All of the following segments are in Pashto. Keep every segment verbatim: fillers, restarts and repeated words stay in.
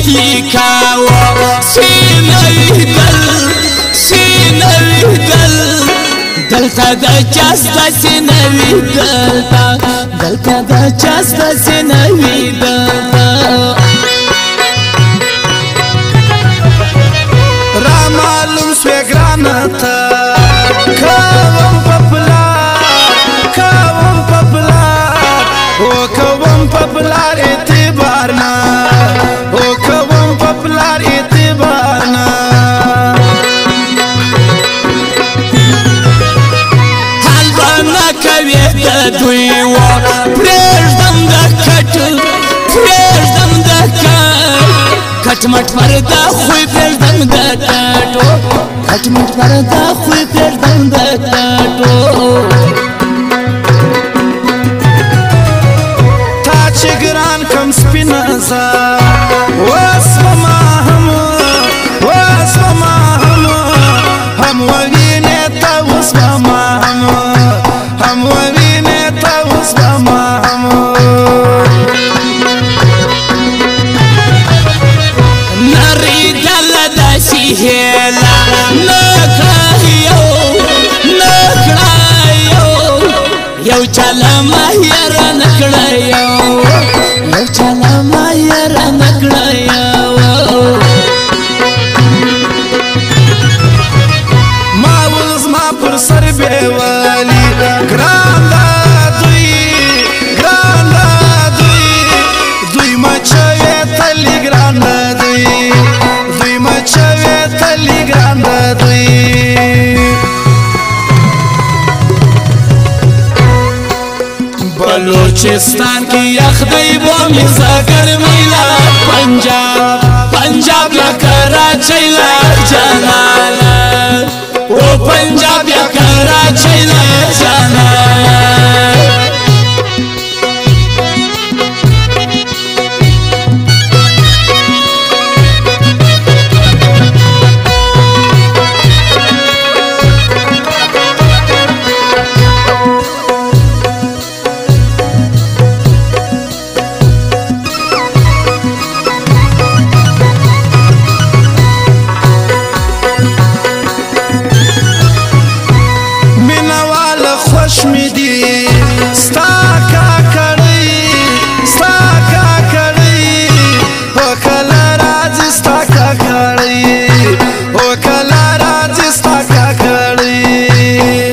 لیکاوه سینوی دل سینوی دل دلته د چاسته سینوي دلته دلته د چاسته سینوي دلته را معلوم سوی ګرانه ته کوم په پلار کوم په پلار او کوم په پلار اعتبار نه او کوم په پلار اعتبار نه دوی و پریږدم د کټ پریږدم د کټ کټ مټ پرده خوی پریږدم د کټو کټ مټ پرده خوی پریږدم د کټو تا چې ګران کم سپینه زه وسومه هم وسومه هم هم ووینې ته وسومه هم هم ووینې ته وسومه هم نریدله داسې هیله نه کړه یو نه کړه یو یو چاله مهیره نه کړه یو یو چاله مهیره نه کړه یو ما ول زما پر سر بیوالي ګران دا دوی ګران دا دوی دوی مچوي تلي ګران دا دوی دوی مچوي تلي ګران دا دوی بلوچستان کی یخ دی بو میزا گرمی لا پنجاب پنجاب یا کراچی لا جلالا او پنجاب یا کراچی لا جلالا خوش می دی ستا کا کړی ستا کا کړی او کله راځي ستا کا کړی او کله راځي ستا کا کړی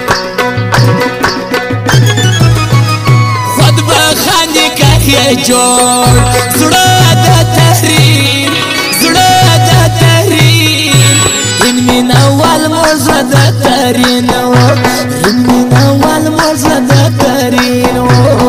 خود به خاندي که جوړ زړه د تحریر زړه د تحریر ان مینوال مرزه د تحریر اول مرزه د ترین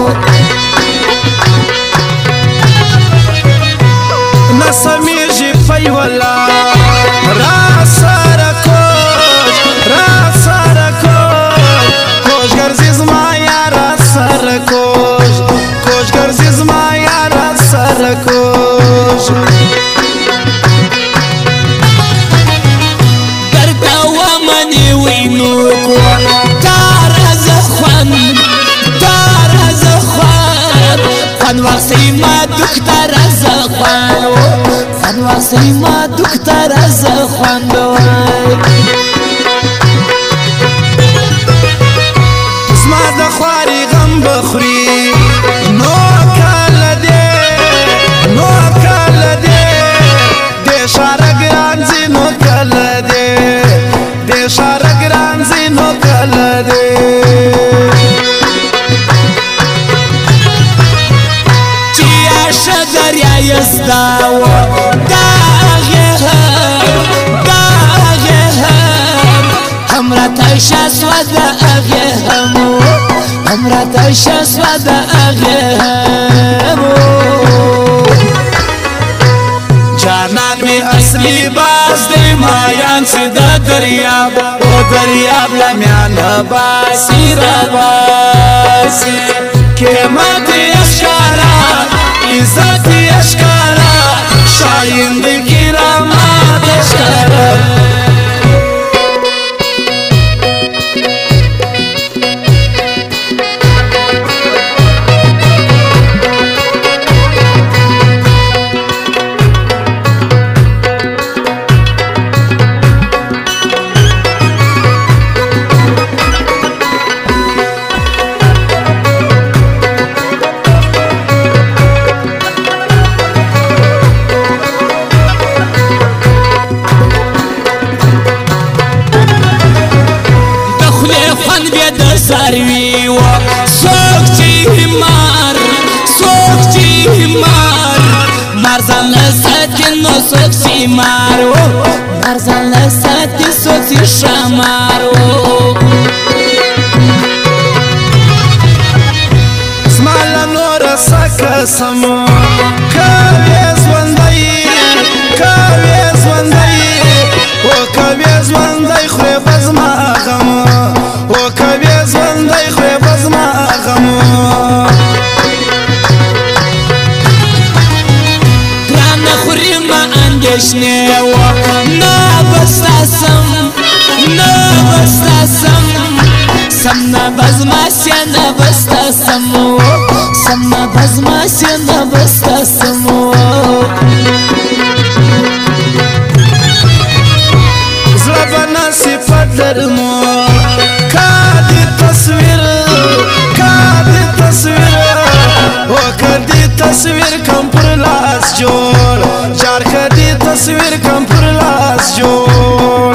نسمیږي پی ولا را سره کوش را سره کوش کوش ګرځي زما یاره سره کوش کوش ګرځي زما یاره سره کوش درته ومنې وینو کو خان واخسی ما دکتر از خوان خان واخسی ما دکتر از خوان زما د خواري غم بخوري نو کله دې نو کله دې د شاره ګران زی نو کله دې د شاره ګران زی نو کله دې یزداو داغه هم داغه هم همرا تایشه سوده اغه هم همرا تایشه سوده اغه هم جانان می اصلی باز دی مایان سیده دریاب او دریاب لمیان باسی را باسی قیمت اشکارا عزت اشکارا شاین دی کرامات اشکارا سوک سیمارو مرزان لساتی سوک سی شمارو زمالا نور سکسم کوي ژوندی کوي ژوندی او کوي ژوندی خو بزما غم او کوي ژوندی خو بزما غم ګران خوري ما اندېښنې وه نه بستا سم نه بستا سم سم نه بزما سي نه بستا سم سم نه بزما سي نه بستا سم زړه به نصیفت درمو کادي تصویر کادي تصویر او کدي تصویر کم پر لاس جوړ جار کدي تصویر کم پر لاس جوړ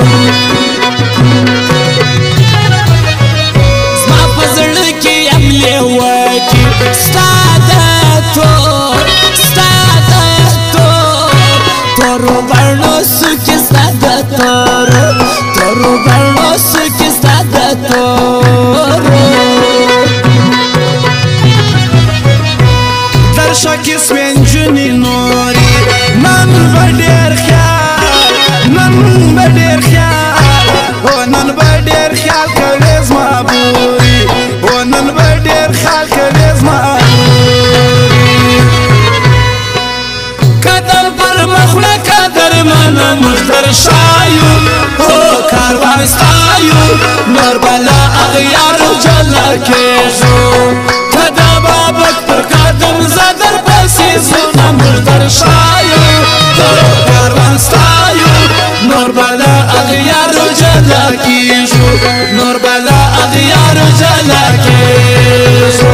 زما په زړه کې یم لیوکي ستا د تور ستا د تور تورو بڼو سوکي ستا د تور تورو بڼو سوکي ستا د تور درشه کې سپینجونې نورې نن به ډېر خیال نن به ډېر خیال او نن به ډېر خیال کوې زما بورې او نن به ډېر خیال کوې زما بورې قدم پر مخونه قدر منه مختر شایو او کاروان ستایو نور بلا اغیارو جلا کېږو کده بابک پر قدم زدر پسې زونه مختر شایو او کاروان ستایو نور بلا اغیارو جلا کېږو نور بلا اغیارو جلا کېږو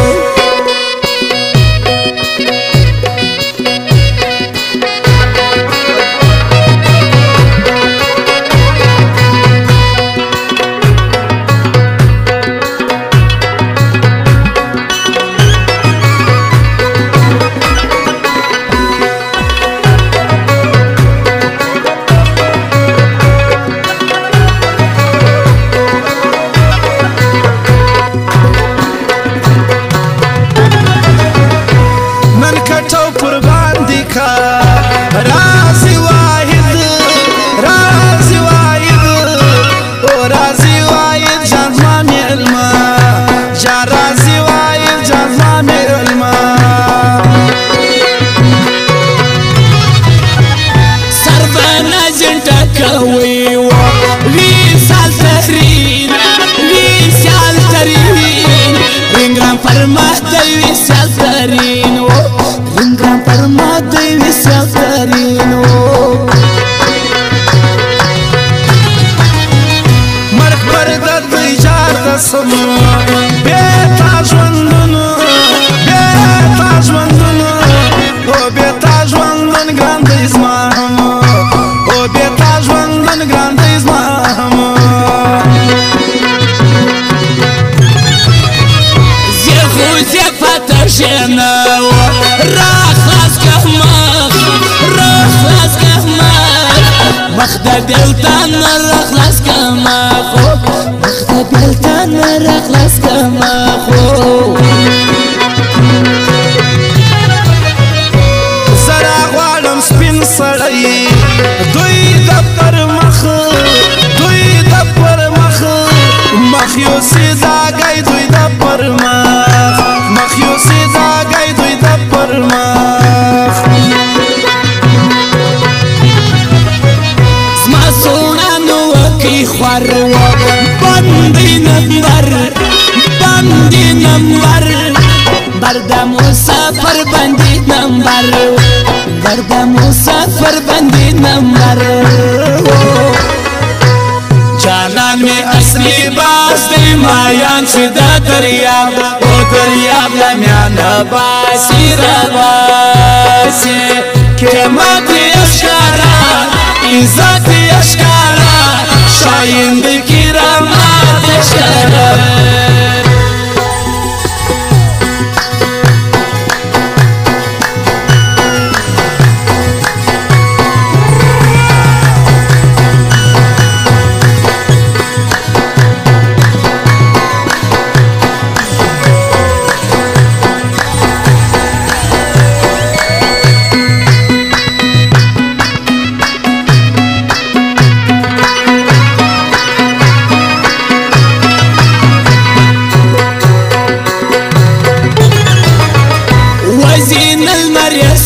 مخدا بلتان رخلاص کما خو مخدا بلتان رخلاص کما خو سرا غوالم سپین سړی دوی د پر مخ دوی د پر مخ مخ یو سیدا گئی دوی د پر مخ مخ یو سیدا گئی دوی د پر مخ خوار بندی نمبر بندی نمبر برد مسافر بندی نمبر برد مسافر بندی نمبر جانان میں اصلی باز دی مایان شدہ دریاب او دریاب لمیان باسی رواسی قیمت اشکارا عزت اشکارا شاید کرامات اشکارا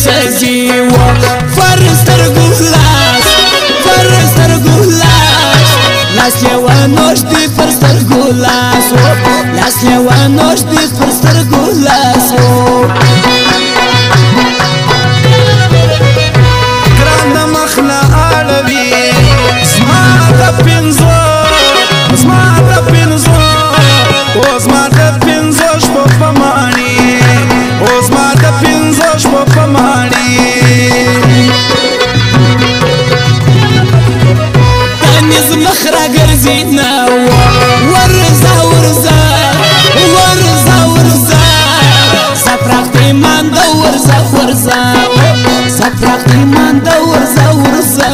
سزي فرستر ګلاس فرستر ګلاس لاس لیوانوش دی فرستر ګلاس لاس لیوانوش دی فرستر ګلاس ګران د مخنا اړوي زما د پنځو زما د پنځو او زما د پنځو شپو په ماڼي او زما د پنځو شپو په ماڼي تنز مخرا ګرځي نه ورزا ورزا ورزا ورزا سفرخت ایمان د ورزا ورزا سفرخت ایمان د ورزا ورزا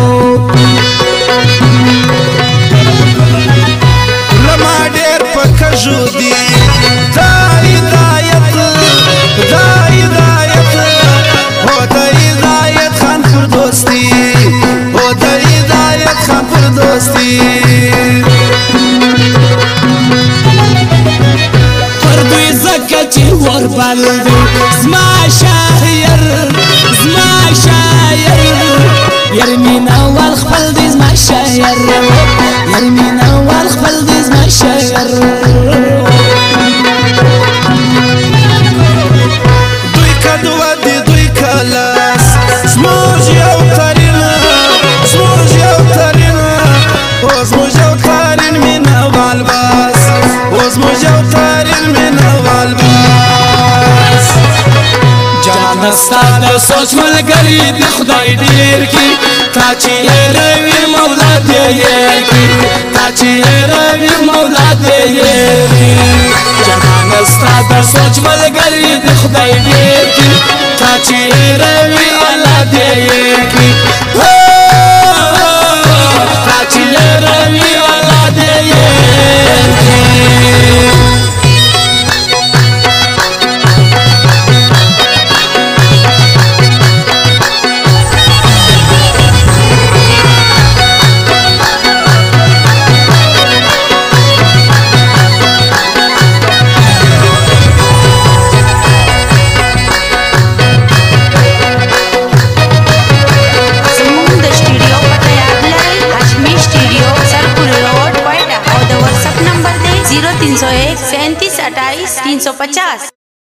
لما ډېر په کژو دي دا هدایت دا هدایت او د هدایت خان پر دوستي او د هدایت خان پر دوستي پر دوی زکه چې ور بلدي زما شاعر زما شاعر یار مینا ول خپل دې زما شاعر یار مینا ول خپل دې زما شاعر دوی کدو دي دوی کلاس زموږ یو ترین زموږ یو ترین او زموږ یو ترین مینا وال باس او زموږ یو ترین مینا وال باس جان ستا د سوچ ملګری د خدای ډیر کی تا چې روي مولا دې یې کی تا چې روي مولا دې یې کی جان ستا د سوچ ملګری د خدای ډیر کی تا چې روي الله دې یې کی تا چې روي الله دې یې کی तीन सौ एक सैंतीस अट्ठाईस तीन सौ पचास।